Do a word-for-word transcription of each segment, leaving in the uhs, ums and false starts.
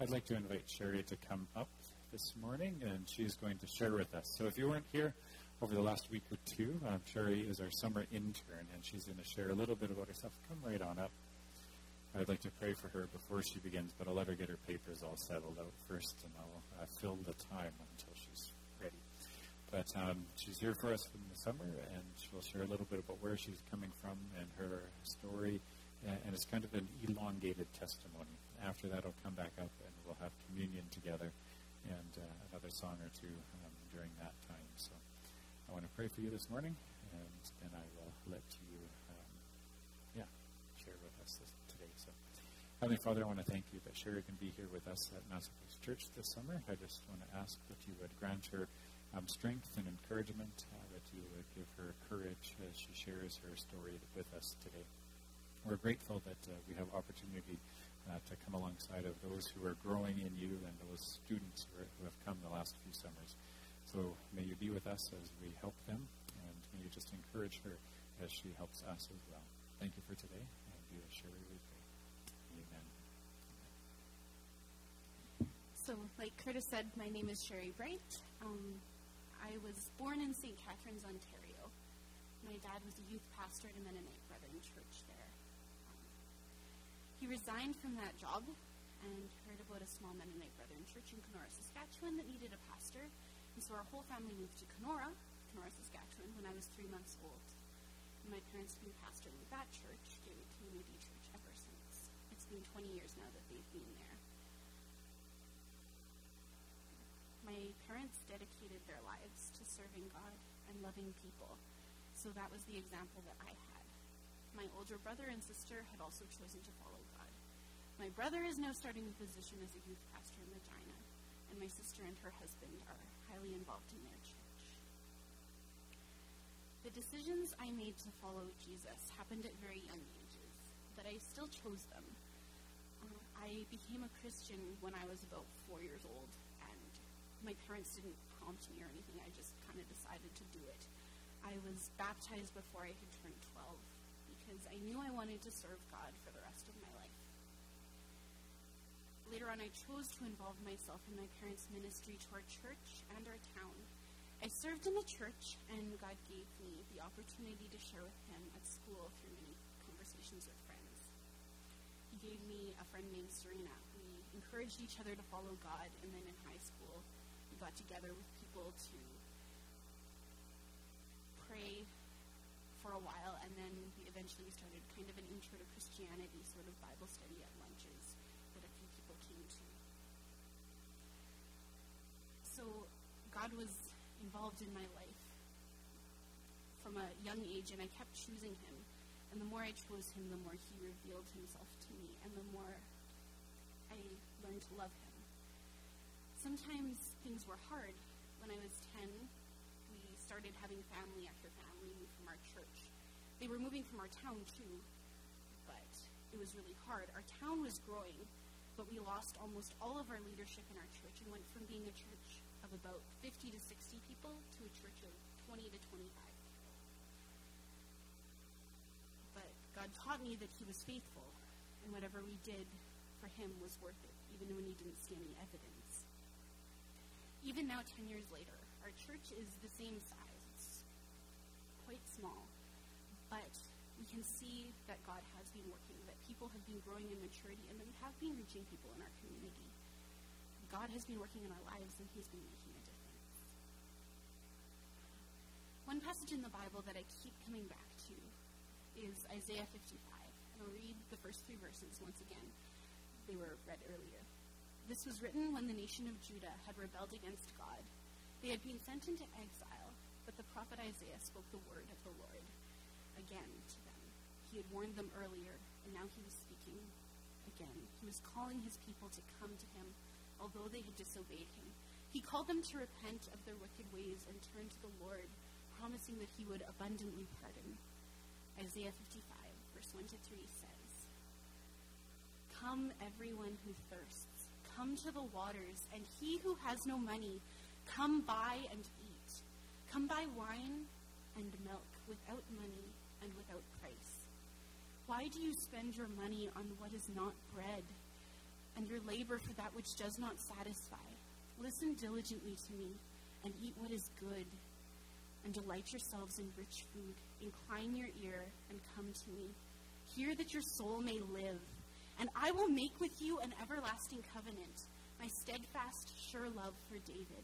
I'd like to invite Sherry to come up this morning, and she's going to share with us. So if you weren't here over the last week or two, um, Sherry is our summer intern, and she's going to share a little bit about herself. Come right on up. I'd like to pray for her before she begins, but I'll let her get her papers all settled out first, and I'll uh, fill the time until she's ready. But um, she's here for us in the summer, and she'll share a little bit about where she's coming from and her story, and, and it's kind of an elongated testimony. After that, I'll come back up, and we'll have communion together and uh, another song or two um, during that time. So I want to pray for you this morning, and then I will let you, um, yeah, share with us this, today. So, Heavenly Father, I want to thank you that Sherry can be here with us at Masterpiece Church this summer. I just want to ask that you would grant her um, strength and encouragement, uh, that you would give her courage as she shares her story with us today. We're grateful that uh, we have opportunity uh, to come alongside of those who are growing in you and those students who, are, who have come the last few summers. So may you be with us as we help them, and may you just encourage her as she helps us as well. Thank you for today, and be with Sherry, we pray. Amen. So, like Curtis said, my name is Sherry Bright. Um, I was born in Saint Catharines, Ontario. My dad was a youth pastor at a Mennonite Brethren church there. Um, he resigned from that job and heard about a small Mennonite Brethren church in Kenora, Saskatchewan that needed a pastor. And so our whole family moved to Kenora, Kenora, Saskatchewan, when I was three months old. And my parents have been pastoring at that church, Gateway Community Church, ever since. It's been twenty years now that they've been there. My parents dedicated their lives to serving God and loving people, so that was the example that I had. My older brother and sister had also chosen to follow God. My brother is now starting a position as a youth pastor in Regina, and my sister and her husband are highly involved in their church. The decisions I made to follow Jesus happened at very young ages, but I still chose them. Uh, I became a Christian when I was about four years old, and my parents didn't prompt me or anything. I just kind of decided to do it. I was baptized before I had turned twelve because I knew I wanted to serve God for the rest of my life. Later on, I chose to involve myself in my parents' ministry to our church and our town. I served in the church, and God gave me the opportunity to share with him at school through many conversations with friends. He gave me a friend named Serena. We encouraged each other to follow God, and then in high school, we got together with people to pray for a while, and then we eventually started kind of an intro to Christianity sort of Bible study at lunches that a few people came to. So God was involved in my life from a young age, and I kept choosing him. And the more I chose him, the more he revealed himself to me, and the more I learned to love him. Sometimes things were hard. When I was ten, we started having family after family move from our church. They were moving from our town too, but it was really hard. Our town was growing, but we lost almost all of our leadership in our church and went from being a church of about fifty to sixty people to a church of twenty to twenty-five people. But God taught me that he was faithful, and whatever we did for him was worth it, even when he didn't see any evidence. Even now, ten years later, our church is the same size. It's quite small, but we can see that God has been working, that people have been growing in maturity, and that we have been reaching people in our community. God has been working in our lives, and he's been making a difference. One passage in the Bible that I keep coming back to is Isaiah fifty-five, and I'll read the first three verses once again. They were read earlier. This was written when the nation of Judah had rebelled against God. They had been sent into exile, but the prophet Isaiah spoke the word of the Lord again to them. He had warned them earlier, and now he was speaking again. He was calling his people to come to him, although they had disobeyed him. He called them to repent of their wicked ways and turn to the Lord, promising that he would abundantly pardon. Isaiah fifty-five, verse one to three says, "Come, everyone who thirsts. Come to the waters, and he who has no money, come buy and eat. Come buy wine and milk without money and without price. Why do you spend your money on what is not bread, and your labor for that which does not satisfy. Listen diligently to me, and eat what is good, and delight yourselves in rich food. Incline your ear, and come to me. Hear that your soul may live, and I will make with you an everlasting covenant, my steadfast, sure love for David.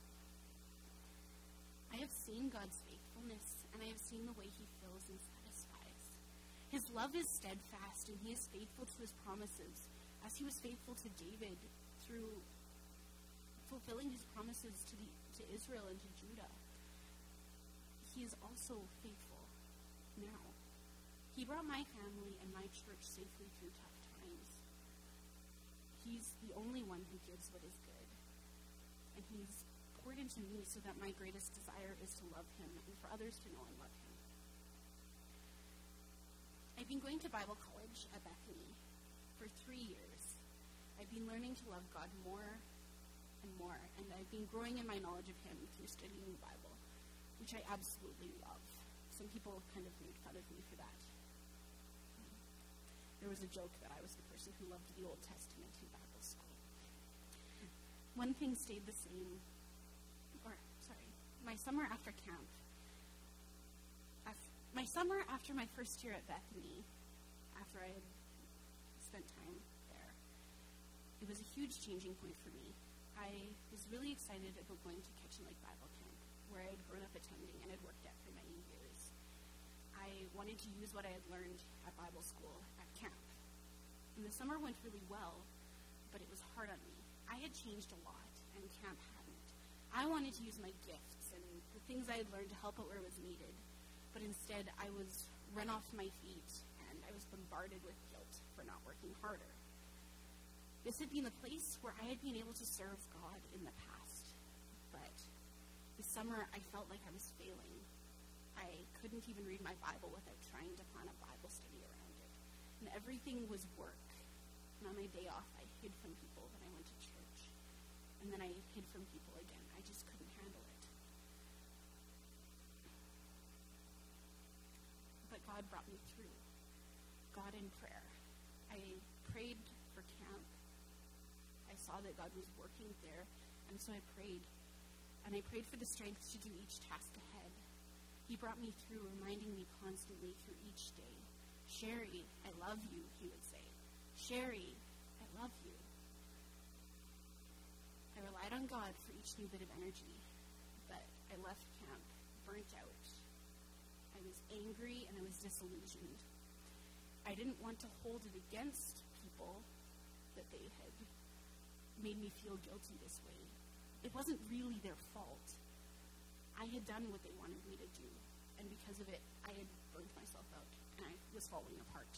I have seen God's faithfulness, and I have seen the way he fills and satisfies. His love is steadfast, and he is faithful to his promises, as he was faithful to David through fulfilling his promises to, the, to Israel and to Judah. He is also faithful now. He brought my family and my church safely through tough times. He's the only one who gives what is good. And he's poured into me so that my greatest desire is to love him and for others to know and love him. I've been going to Bible college at Bethany for three years. I've been learning to love God more and more, and I've been growing in my knowledge of him through studying the Bible, which I absolutely love. Some people kind of made fun of me for that. There was a joke that I was the person who loved the Old Testament in Bible school. One thing stayed the same. Or, sorry, my summer after camp, after, my summer after my first year at Bethany, after I had spent time there, it was a huge changing point for me. I was really excited about going to Kitchen Lake Bible Camp, where I had grown up attending and had worked at for many years. I wanted to use what I had learned at Bible school at camp. And the summer went really well, but it was hard on me. I had changed a lot, and camp hadn't. I wanted to use my gifts and the things I had learned to help out where it was needed, but instead I was run off my feet, and I was bombarded with guilt for not working harder. This had been the place where I had been able to serve God in the past, but this summer I felt like I was failing. I couldn't even read my Bible without trying to plan a Bible study around it, and everything was work. And on my day off, I hid from people when I went to church, and then I hid from people again. I just couldn't handle it. But God brought me through. God in prayer. I prayed for camp. I saw that God was working there, and so I prayed. And I prayed for the strength to do each task ahead. He brought me through, reminding me constantly through each day. Sherry, I love you, he would say. Sherry, I love you. I relied on God for each new bit of energy, but I left camp burnt out. I was angry and I was disillusioned. I didn't want to hold it against people that they had made me feel guilty this way. It wasn't really their fault. I had done what they wanted me to do, and because of it, I had burnt myself out, and I was falling apart.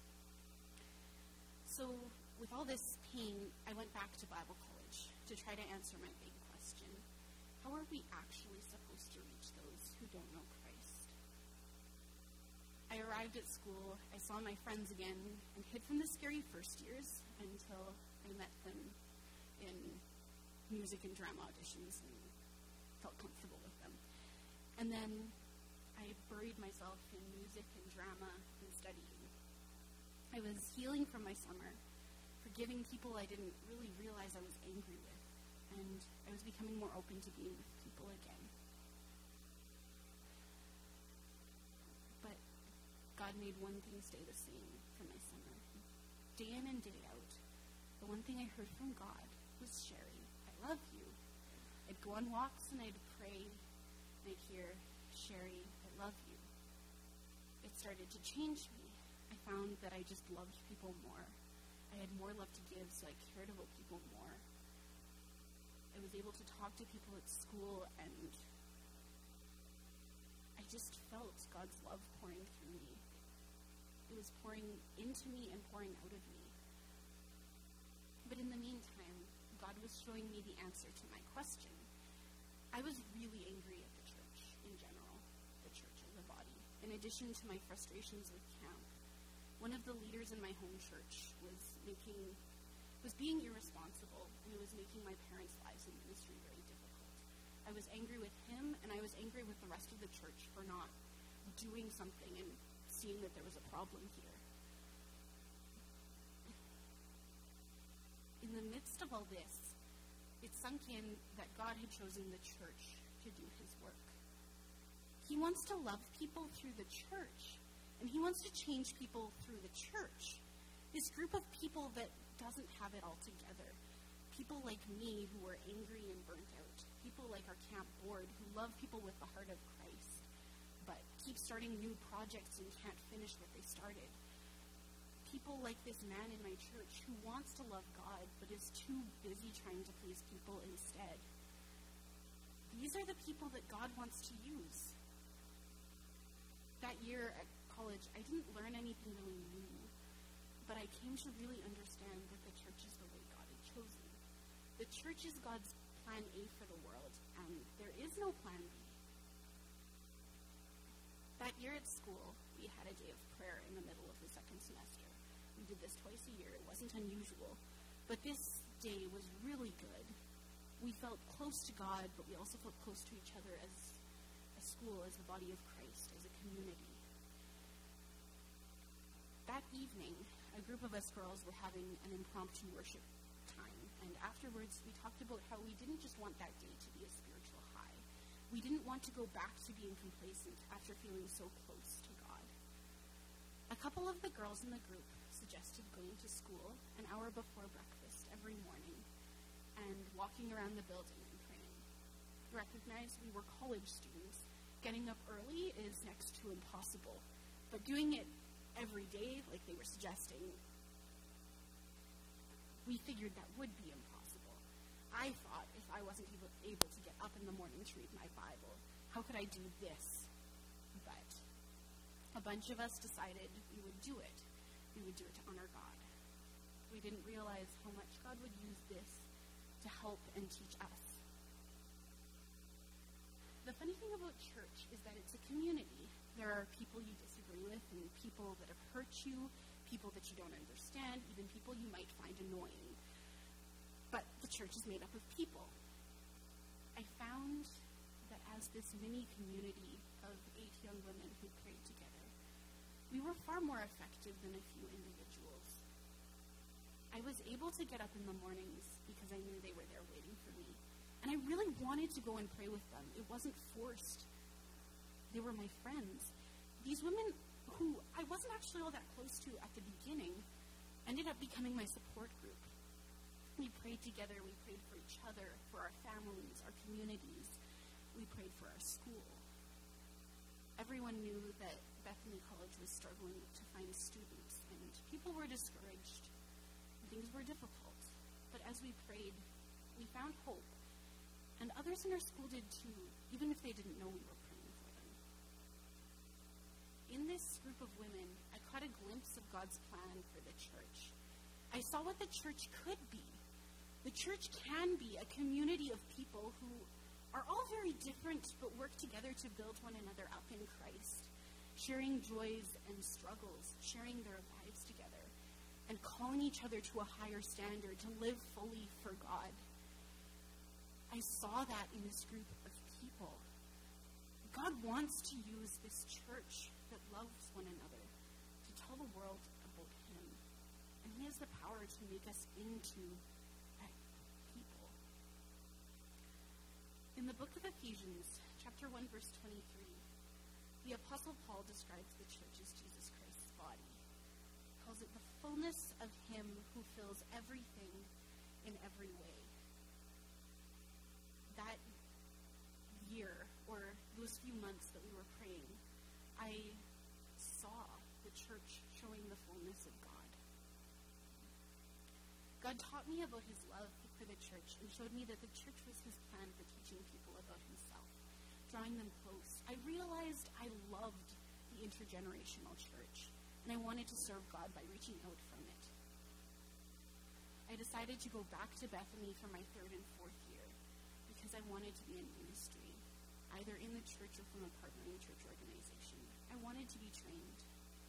So, with all this pain, I went back to Bible college to try to answer my big question. How are we actually supposed to reach those who don't know Christ? I arrived at school, I saw my friends again, and hid from the scary first years until I met them in music and drama auditions and felt comfortable with them. And then I buried myself in music and drama and studying. I was healing from my summer, forgiving people I didn't really realize I was angry with, and I was becoming more open to being with people again. But God made one thing stay the same from my summer. Day in and day out, the one thing I heard from God was, Sherry, I love you. I'd go on walks and I'd pray, and I'd hear, Sherry, I love you. It started to change me. I found that I just loved people more. I had more love to give, so I cared about people more. I was able to talk to people at school, and I just felt God's love pouring through me. It was pouring into me and pouring out of me. But in the meantime, God was showing me the answer to my question. I was really angry at the church in general, the church as a body. In addition to my frustrations with camp, one of the leaders in my home church was making, was being irresponsible, and it was making my parents' lives in ministry very difficult. I was angry with him, and I was angry with the rest of the church for not doing something and seeing that there was a problem here. tell this. It sunk in that God had chosen the church to do his work. He wants to love people through the church, and he wants to change people through the church. This group of people that doesn't have it all together. People like me who are angry and burnt out. People like our camp board who love people with the heart of Christ, but keep starting new projects and can't finish what they started. People like this man in my church who wants to love God, but is too busy trying to please people instead. These are the people that God wants to use. That year at college, I didn't learn anything really new, but I came to really understand that the church is the way God had chosen. The church is God's plan A for the world, and there is no plan B. That year at school, we had a day of prayer in the middle of the second semester. We did this twice a year. It wasn't unusual, but this day was really good. We felt close to God, but we also felt close to each other as a school, as the body of Christ, as a community. That evening, a group of us girls were having an impromptu worship time, and afterwards we talked about how we didn't just want that day to be a spiritual high. We didn't want to go back to being complacent after feeling so close to God. A couple of the girls in the group suggested going to school an hour before breakfast every morning and walking around the building and praying. Recognize we were college students. Getting up early is next to impossible, but doing it every day, like they were suggesting, we figured that would be impossible. I thought if I wasn't able, able to get up in the morning to read my Bible, how could I do this? But a bunch of us decided we would do it. We would do it to honor God. We didn't realize how much God would use this to help and teach us. The funny thing about church is that it's a community. There are people you disagree with and people that have hurt you, people that you don't understand, even people you might find annoying. But the church is made up of people. I found that as this mini community of eight young women who prayed together, we were far more effective than a few individuals. I was able to get up in the mornings because I knew they were there waiting for me. And I really wanted to go and pray with them. It wasn't forced. They were my friends. These women who I wasn't actually all that close to at the beginning ended up becoming my support group. We prayed together. We prayed for each other, for our families, our communities. We prayed for our school. Everyone knew that Bethany College was struggling to find students, and people were discouraged. Things were difficult. But as we prayed, we found hope. And others in our school did too, even if they didn't know we were praying for them. In this group of women, I caught a glimpse of God's plan for the church. I saw what the church could be. The church can be a community of people who are all very different but work together to build one another up in Christ, sharing joys and struggles, sharing their lives together, and calling each other to a higher standard, to live fully for God. I saw that in this group of people. God wants to use this church that loves one another to tell the world about him. And he has the power to make us into that people. In the book of Ephesians, chapter one, verse twenty-three, the Apostle Paul describes the church as Jesus Christ's body. He calls it the fullness of him who fills everything in every way. That year, or those few months that we were praying, I saw the church showing the fullness of God. God taught me about his love for the church and showed me that the church was his plan for teaching people about himself, drawing them close. I realized I loved the intergenerational church, and I wanted to serve God by reaching out from it. I decided to go back to Bethany for my third and fourth year, because I wanted to be in ministry, either in the church or from a partnering church organization. I wanted to be trained.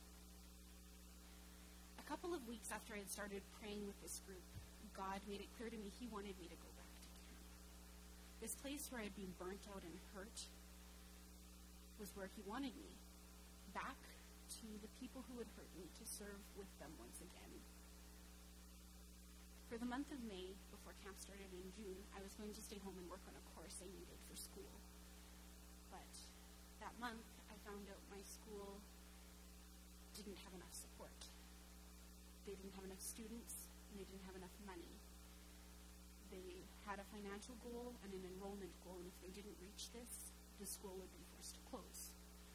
A couple of weeks after I had started praying with this group, God made it clear to me he wanted me to go back to camp. This place where I'd been burnt out and hurt was where he wanted me, back to the people who had hurt me, to serve with them once again. For the month of May, before camp started in June, I was going to stay home and work on a course I needed for school. But that month, I found out my school didn't have enough support. They didn't have enough students, and they didn't have enough money. They had a financial goal and an enrollment goal, and if they didn't reach this, the school would be forced to close.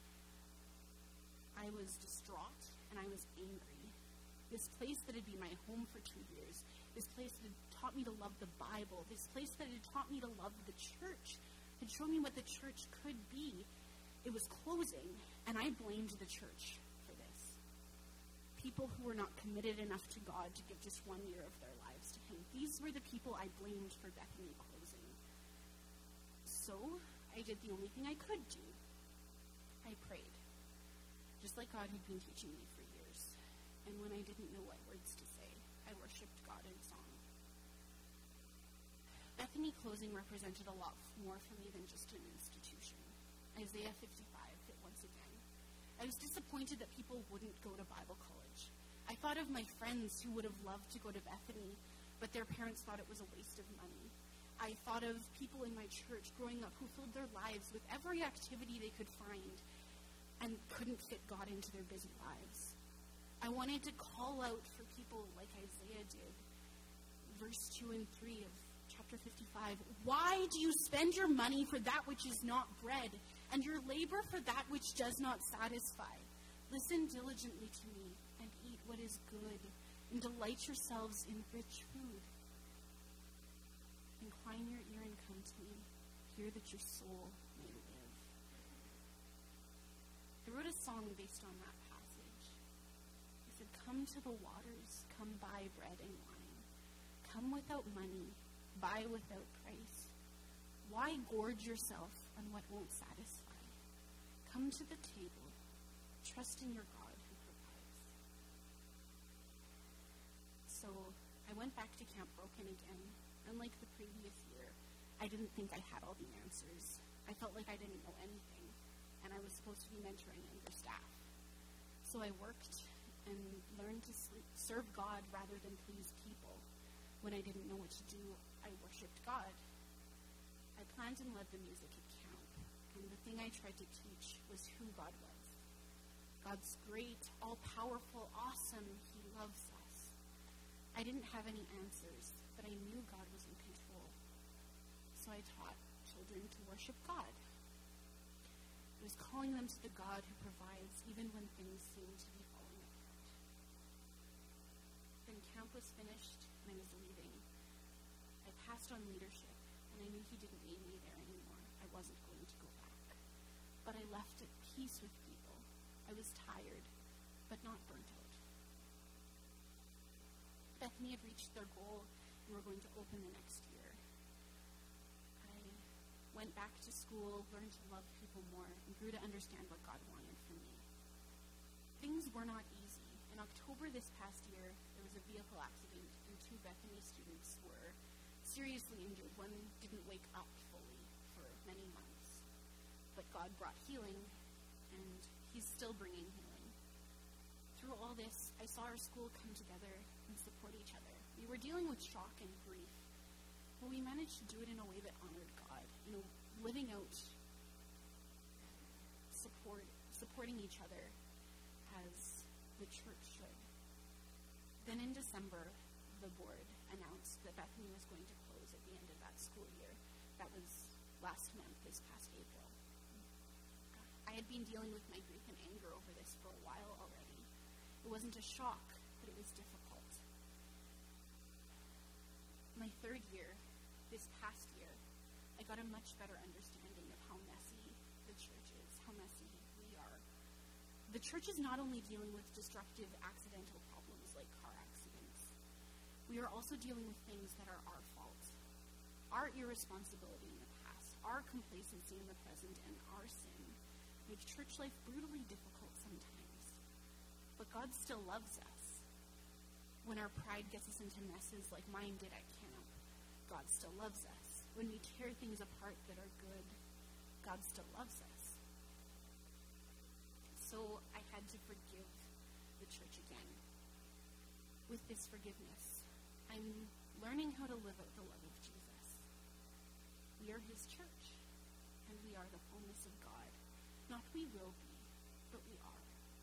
I was distraught, and I was angry. This place that had been my home for two years, this place that had taught me to love the Bible, this place that had taught me to love the church, had shown me what the church could be, it was closing, and I blamed the church for this. People who were not committed enough to God to give just one year of their lives to Him. These were the people I blamed for Bethany closing. So, I did the only thing I could do. I prayed, just like God had been teaching me for years. And when I didn't know what words to say, I worshipped God in song. Bethany closing represented a lot more for me than just an institution. Isaiah fifty-five fit once again. I was disappointed that people wouldn't go to Bible college. I thought of my friends who would have loved to go to Bethany, but their parents thought it was a waste of money. I thought of people in my church growing up who filled their lives with every activity they could find and couldn't fit God into their busy lives. I wanted to call out for people like Isaiah did. Verse two and three of chapter fifty-five. Why do you spend your money for that which is not bread, and your labor for that which does not satisfy? Listen diligently to me, and eat what is good, and delight yourselves in rich food. Incline your ear and come to me. Hear that your soul may live. I wrote a song based on that passage. I said, come to the waters, come buy bread and wine. Come without money, buy without price. Why gorge yourself on what won't satisfy? Come to the table, trust in your God who provides. So I went back to Camp Broken again. Unlike the previous year, I didn't think I had all the answers. I felt like I didn't know anything, and I was supposed to be mentoring younger staff. So I worked and learned to sleep, serve God rather than please people. When I didn't know what to do, I worshipped God. I planned and led the music at camp, and the thing I tried to teach was who God was. God's great, all-powerful, awesome. He loves us. I didn't have any answers, but I knew God was in control. So I taught children to worship God. I was calling them to the God who provides even when things seem to be falling apart. Then camp was finished, and I was leaving. I passed on leadership, and I knew He didn't need me there anymore. I wasn't going to go back. But I left at peace with people. I was tired, but not burnt out. Bethany had reached their goal, and were going to open the next year. I went back to school, learned to love people more, and grew to understand what God wanted from me. Things were not easy. In October this past year, there was a vehicle accident, and two Bethany students were seriously injured. One didn't wake up fully for many months. But God brought healing, and He's still bringing healing. Through all this, I saw our school come together and support each other. We were dealing with shock and grief, but we managed to do it in a way that honored God, you know, living out support, supporting each other as the church should. Then in December, the board announced that Bethany was going to close at the end of that school year. That was last month, this past April. I had been dealing with my grief and anger over this for a while already. It wasn't a shock, but it was difficult. My third year, this past year, I got a much better understanding of how messy the church is, how messy we are. The church is not only dealing with destructive, accidental problems like car accidents. We are also dealing with things that are our fault. Our irresponsibility in the past, our complacency in the present, and our sin make church life brutally difficult sometimes. But God still loves us. When our pride gets us into messes like mine did at camp, God still loves us. When we tear things apart that are good, God still loves us. So I had to forgive the church again. With this forgiveness, I'm learning how to live out the love of Jesus. We are his church, and we are the fullness of God. Not we will be, but we are.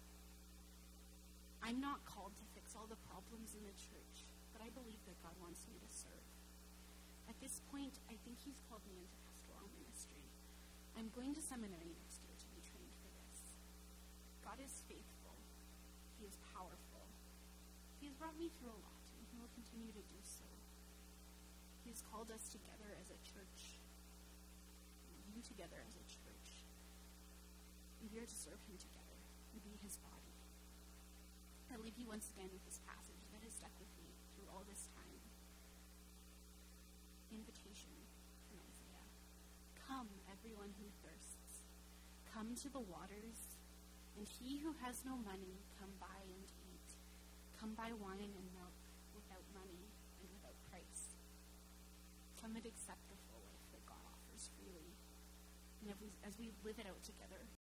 I'm not called to fix all the problems in the church, but I believe that God wants me to serve. At this point, I think he's called me into pastoral ministry. I'm going to seminary next year to be trained for this. God is faithful. He is powerful. He has brought me through a lot, and he will continue to do so. He has called us together as a church, you together as a church, and we are to serve him together and be his body. I leave you once again with this passage that has stuck with me through all this time. Invitation from Isaiah. Come, everyone who thirsts. Come to the waters, and he who has no money, come buy and eat. Come buy wine and milk without money and without price. Come and accept the full life that God offers freely. And as we, as we live it out together,